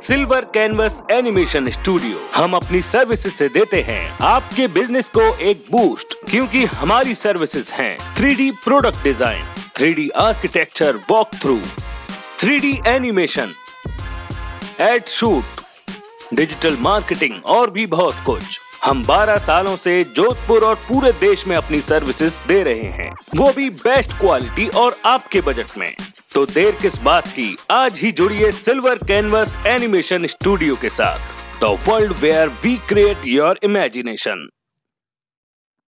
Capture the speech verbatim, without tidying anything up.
Silver canvas animation studio. हम अपनी services से देते हैं आपके बिजनेस को एक बूस्ट, क्योंकि हमारी सर्विसेज हैं three D product design, three D architecture walk through, three D animation, ad shoot, digital marketing और भी बहुत कुछ। हम बारह सालों से जोधपुर और पूरे देश में अपनी सर्विसेज दे रहे हैं, वो भी बेस्ट क्वालिटी और आपके बजट में। तो देर किस बात की, आज ही जुड़िए सिल्वर कैनवस एनिमेशन स्टूडियो के साथ, the world where we create your imagination.